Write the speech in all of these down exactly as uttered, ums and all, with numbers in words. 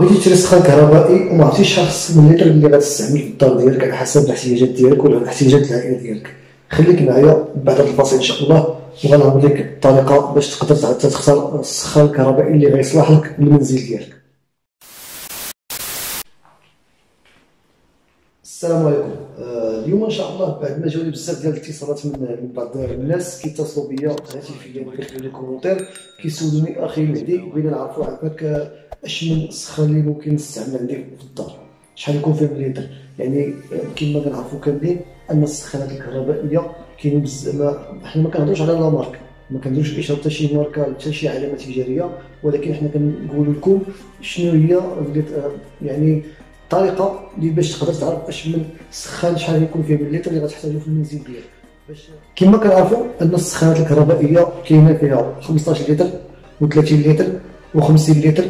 بغيتي تشري سخان كهربائي وما عرفتيش شحال خصك من لتر اللي غتستعمل في الدار ديالك على حسب الاحتياجات ديالك ولا الاحتياجات العائليه ديالك. خليك معايا بعد هذا الفاصل ان شاء الله، وغنعطيك الطريقه باش تقدر تختار السخان الكهربائي اللي غيصلح لك للمنزل ديالك. السلام عليكم. آه اليوم ان شاء الله بعد ما جاوني بزاف ديال الاتصالات من من بعض الناس كيتصلوا بيا هاتفيا وكيكتبوا لي كومونتير كيسولوني اخي مهدي بغينا نعرفوا عافاك اش من السخان اللي ممكن نستعمل عندي في الدار، شحال يكون فيه من لتر. يعني كما كنعرفوا كاملين ان السخانات الكهربائيه كاينين بزاف، حنا ما كنهضروش على لا مارك، ما كنديروش اشاره حتى شي ماركه حتى شي علامه تجاريه، ولكن حنا كنقول لكم شنو هي يعني الطريقه اللي باش تقدر تعرف اش من سخان شحال يكون فيه من لتر اللي غتحتاجو في المنزل ديالك. باش كما كنعرفوا ان السخانات الكهربائيه كاينه فيها خمسطاش لتر و30 لتر و50 لتر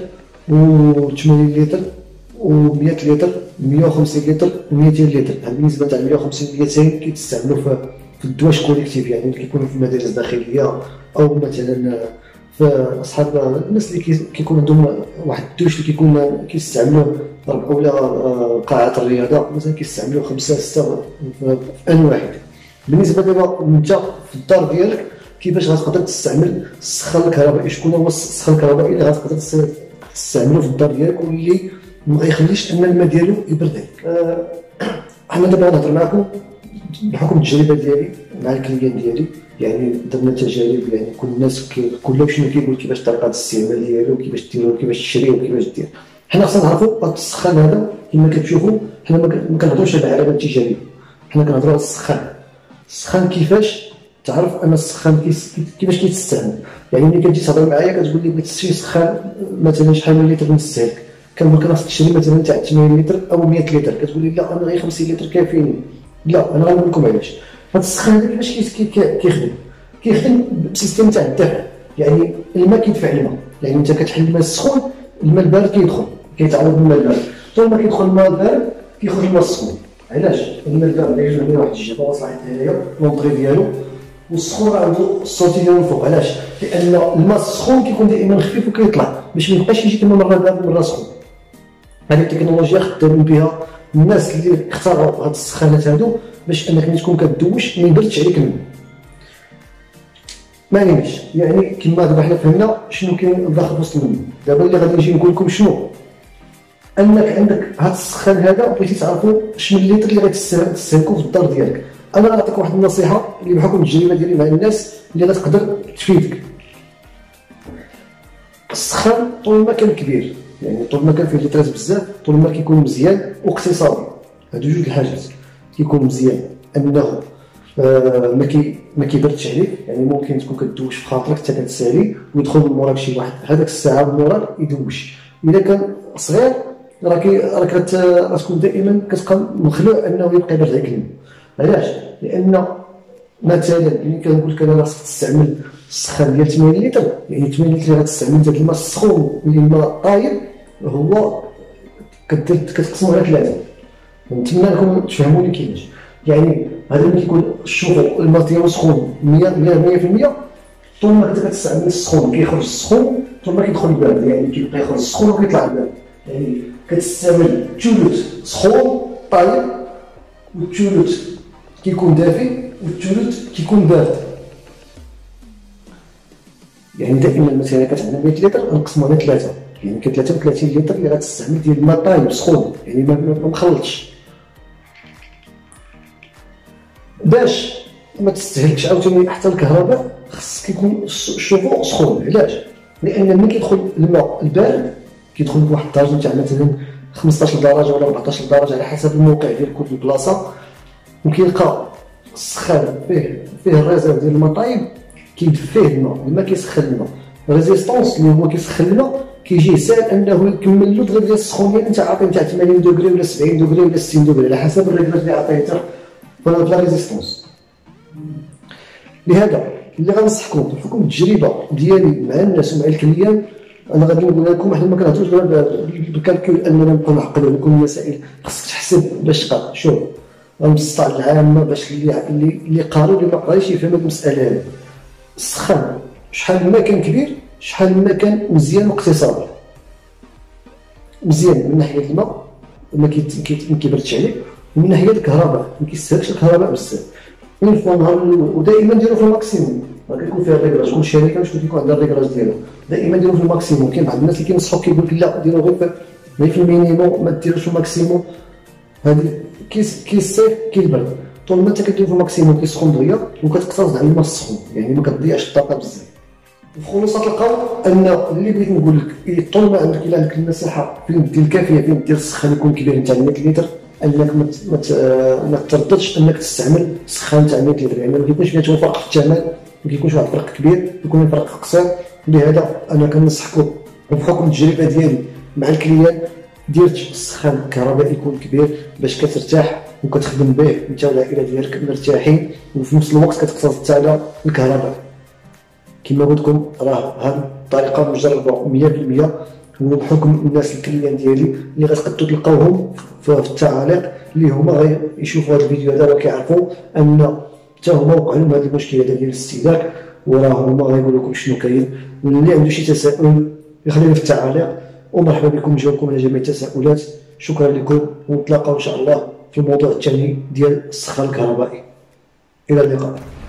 و80 لتر و100 لتر مية وخمسين لتر و200 لتر. هاد بالنسبه تاع مية وخمسين ميتين كيتستعملوا في في الدواش كوليكتيف، يعني اللي كيكونوا في المدارس الداخليه او مثلا فاصحاب الناس اللي كيكون عندهم واحد الدوش اللي كيكون كيستعملوا ولا قاعه الرياضه مثلا كيستعملوا خمسه سته في ان واحد. بالنسبه دابا انت في الدار ديالك كيفاش غتقدر تستعمل السخان الكهربائي، شكون هو السخان الكهربائي اللي غتقدر تستعملو في الدار ديالك واللي ما غيخليش ان الماء ديالو يبرد عليك. أه حنا دابا غنهضر معكم بحكم التجربه ديالي مع الكليان ديالي، يعني درنا تجارب، يعني كل الناس كل شنو كيقول كيفاش طريقه الاستعمال ديالو كيفاش ديرو كيفاش تشريه وكيفاش دير. حنا خصنا نعرفوا هذا السخان هذا كما كتشوفوا حنا ما كنهضروش على العلامه التجاريه، حنا كنهضروا على السخان. السخان كيفاش تعرف ان السخان كيفاش كيتستعمل. يعني ملي كتجي تهضر معايا كتقول لي بغيت تشري سخان مثلا شحال من لتر نستهلك، كنقول لك خاصك تشري مثلا تاع ثمانين لتر او مية لتر، كتقول لي لا انا غير خمسين لتر كافيني. لا انا غنقول لكم علاش. هذا السخان هذا كيفاش كيخدم كيخدم بسيستم تاع الدفع، يعني الماء كيدفع الماء، يعني انت كتحل الماء السخون الماء البارد كيدخل كيتعوض بالماء البارد، طول ما كيدخل الماء البارد كيخرج الماء السخون. علاش؟ الماء البارد كيجي عندنا واحد الجهه واصله حتى هنايا لونطري ديالو، والسخون راه عنده الصوتي ديالو الفوق. علاش؟ لان الماء السخون كيكون دائما خفيف وكيطلع باش ما يبقاش يجي كما مره بارد مره سخون. هذه التكنولوجيا خدامين بها الناس اللي اختاروا هاد السخانات هادو باش انك ملي تكون كدوش ما يبردش عليك الماء. ما نيمش يعني كما دابا حنا فهمنا شنو كاين داخل وسط الماء. دابا اللي غادي نجي نقول لكم شنو انك عندك هاد السخان هذا بغيتي تعرفوا شنو الليتر اللي غتستهلكوا في الدار ديالك. انا غنعطيك واحد النصيحه اللي بحكم التجربه ديالي مع الناس اللي غتقدر تفيدك. السخان طول ما كان كبير، يعني طول ما كان فيه لترات بزاف، طول ما كيكون مزيان واقتصادي. هادو جوج الحاجات، كيكون مزيان انه آه ما كي ما كيبردش عليك، يعني ممكن تكون كدوش في خاطرك حتى كتسالي ويدخل من موراك شي واحد هذاك الساعه من موراك يدوش. اذا كان صغير راك راك غتكون دائما كتبقى مخلوع انه يبقى يبرد عليك الماء. علاش؟ لان مثلا ملي كنقول لك انا خاصك تستعمل السخان ديال ثمانين لتر، يعني ثمانين لتر غتستعمل داك الماء السخون اللي الماء طايب هو كدير كتقسمو على ثلاثه. نتمنى لكم تفهموني كيفاش. يعني هذا ملي كيكون شوفوا الماء ديالو سخون مية في المية، طول ما انت كتستعمل السخون كيخرج السخون، طول ما كيدخل البارد، يعني كيبقى يخرج السخون وكيطلع البارد. يعني كتستعمل الثلث سخون طايب والثلث كيكون دافي والثلث كيكون بارد. يعني دائما مثلا كتعمل مية لتر نقسمو على ثلاثه، يعني كاين ثلاثة وثلاثين لتر اللي غتستعمل ديال الماء طايب سخون، يعني ما مخلطش باش ما تستهلكش عاوتاني. حتى الكهرباء خص كيكون الشوفو سخون. علاش؟ لان ملي كيدخل الماء البارد كيدخل بواحد الدرجه تاع مثلا خمسطاش درجه ولا أربعطاش درجه على حسب الموقع ديال كل بلاصه، وكيلقى السخان فيه فيه الريزيرف ديال الماء طايب كيدفيه الماء، الماء كيسخن الماء، ريزيستونس اللي هو كيسخن الماء كيجي ساهل انه يكمل له دغيا ديال السخونيه اللي انت عاطي تاع ثمانين دوغري ولا سبعين دوغري ولا ستين دوغري على حسب الريغلاج اللي عطيته في لا ريزيستونس. لهذا اللي غنصحكم بحكم التجربه ديالي مع الناس ومع الكليان، انا غادي نقول لكم حنا ما كنهضروش بالكالكول اننا نبقاو نعقدوا لكم المسائل، خصك تحسب باش تقرا. شوف المسطع العامه باش اللي اللي قاروا اللي ما قرايش يفهم هذه المساله هذه. السخان شحال ما كان كبير شحال ما كان مزيان واقتصادي. مزيان من ناحيه الماء ما كيبردش عليك، ومن ناحيه الكهرباء ما كيستهلكش الكهرباء بزاف. اون فوا نهار ودائما ديرو في الماكسيموم، راه كيكون فيها الريكلاج، كل شركه باش كيكون عندها الريكلاج ديالو، دائما ديرو في الماكسيموم. كاين بعض الناس اللي كينصحوك كيقول لك لا ديرو غير غير في المينيموم، ما ديروش في الماكسيموم. هذه كيس كي الصيف كي البرد، طول ما انت كدير في الماكسيموم كيسخن دغيا وكتقتصد على الماء السخون، يعني ما كتضيعش الطاقه بزاف. في خلاصه القول ان اللي بغيت نقول لك طول ما عندك الا عندك المساحه فين دير الكافيه فين دير السخان يكون كبير نتاع مية لتر، انك ما ترددش انك تستعمل سخان تاع مية لتر، يعني ما كيكونش فيها توفيق في الثمن، ما كيكونش واحد الفرق كبير، يكون الفرق قصير. لهذا انا كنصحكم وبحكم التجربه ديالي مع الكليان ديرت السخان الكهربائي يكون كبير باش كترتاح وكتخدم به انت والعائله ديالك مرتاحين، وفي نفس الوقت كتقتصد على الكهرباء. كما قلت لكم راه هذه الطريقه مجربه مية بالمية، وبحكم الناس الكليان ديالي اللي غتقدروا تلقاوهم في التعاليق اللي هما غيشوفوا هذا الفيديو هذا وكيعرفوا ان حتى هما وقع لهم هذه المشكله ديال الاستهلاك، وراه هما غيقولوا لكم شنو كاين. واللي عنده شي تساؤل يخلينا في التعاليق، ومرحبا بكم نجاوبكم على جميع التساؤلات. شكرا لكم، ونتلاقاو ان شاء الله في الموضوع الثاني ديال السخان الكهربائي. الى اللقاء.